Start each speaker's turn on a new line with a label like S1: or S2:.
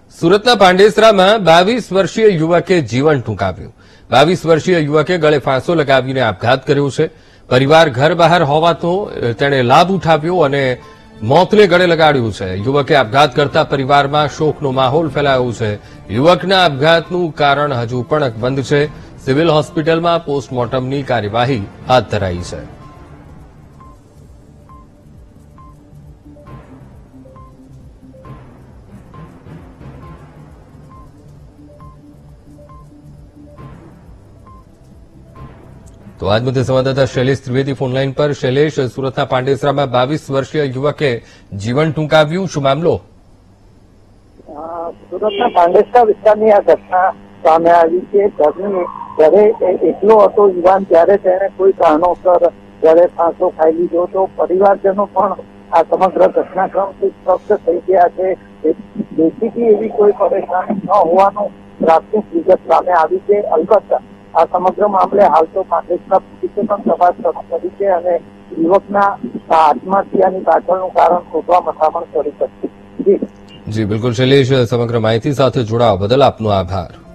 S1: સુરતના પાંડેસરામાં 22 વર્ષીય યુવકે જીવન ટૂંકાવ્યું। 22 વર્ષીય યુવકે ગળે ફાંસો લગાવીને આપઘાત કર્યો છે। પરિવાર ઘર બહાર હોવાતો તેણે લાભ ઉઠાવ્યો અને મોતને ગળે લગાડ્યું છે। યુવકે આપઘાત કરતા પરિવારમાં શોકનો માહોલ ફેલાયો છે। યુવકના આપઘાતનું કારણ હજુ પણ અકબંધ છે। સિવિલ હોસ્પિટલમાં પોસ્ટમોર્ટમની કાર્યવાહી હાથ ધરાઈ છે। तो आज मुझे संवाददाता शैलेष त्रिवेदी फोनलाइन पर। शैलेष, सूरतना પાંડેસરામાં 22 વર્ષીય યુવકે જીવન ટૂંકાવ્યું, શું મામલો?
S2: સુરતના પાંડેસરા વિસ્તારની આ ઘટના સામે આવી છે। ઘરે એકલો હતો યુવાન, ત્યારે તેને કોઈ કારણોસર ઘરે ફાંસો ખાઈ લીધો હતો। પરિવારજનો પણ આ સમગ્ર ઘટનાક્રમથી સ્પષ્ટ થઈ ગયા છે। દેશીથી એવી કોઈ પરેશાની ન હોવાનું પ્રાથમિક વિગત સામે આવી છે। અલબત્ત આ સમગ્ર મામલે હાલ તો પાંડેસરા પોલીસે પણ તપાસ શરૂ કરી છે અને યુવકના આત્મહત્યાની પાછળનું કારણ શોધવા મથામણ શરૂ કરી છે।
S1: જી બિલકુલ શૈલેષ, સમગ્ર માહિતી સાથે જોડાવા બદલ આપનો આભાર।